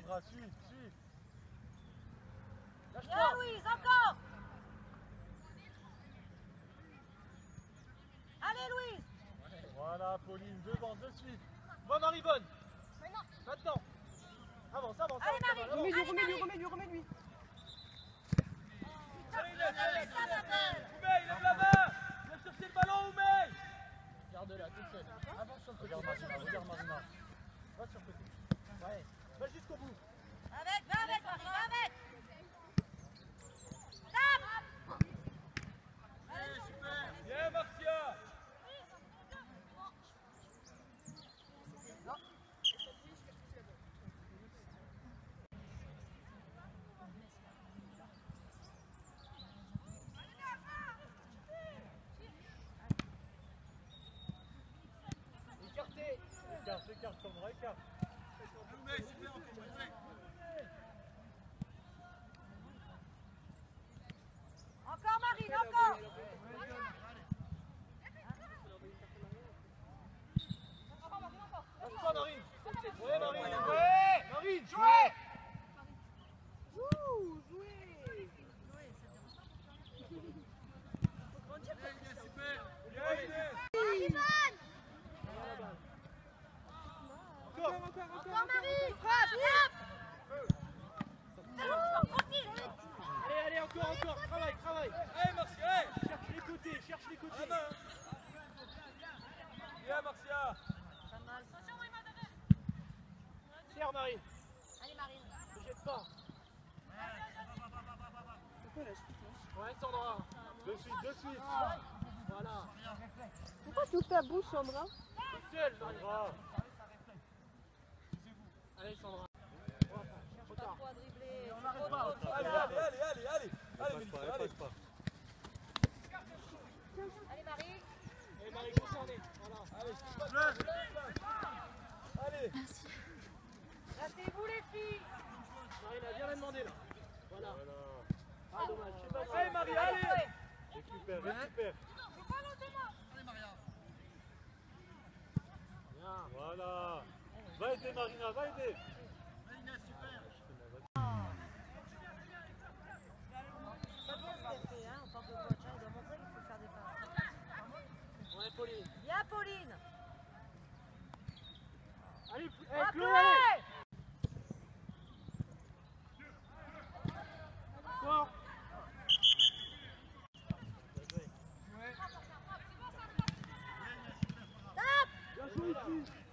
Sandra, suis. Bien Louise, encore. Allez Louise. Voilà Pauline, devant, de suite. Va Marie-Vonne. Maintenant. Avance. Allez Marie. Remets-lui. Allez, il lève la main. Viens chercher le ballon, Oumé. Garde-la, toute seule. Avance sur le côté. Regarde Marina. Va sur le côté. Ouais. Va jusqu'au bout. Va avec Marie, va avec. Tape. Allez, super. Bien Marcia. Écarte, Sandra, écarte. Encore Marine, encore. Lâche-toi Marine. Ouais Marine. Ouais Marine, jouez. Jouez. Encore Marie. Frappe. Allez, encore. Travaille. Allez Marcia, allez. Cherche les côtés. Bien Marcia. Pas mal. Serre Marine. Allez Marine. Ne jette pas. Ouais Sandra. De suite. Voilà. Pourquoi tu ouvres ta bouche, Sandra? Tout seul Sandra. Allez Sandra. Pas trop à dribbler. Allez Mélissa, allez. Allez Marie. Allez Marie, concernée. Voilà. Allez. Placez-vous les filles. Marine a bien demandé là. Voilà. Ah dommage, je sais pas. Allez Marie, allez. Récupère. Allez Maria. Bien. Voilà. Va aider Marina, va aider. Pas bien ce qu'elle fait, hein, en tant que coach. Il doit montrer qu'il faut faire des passes. Ouais Pauline. Bien Pauline. Allez, Chloé. allez. Fort. Tape. Bien joué ici.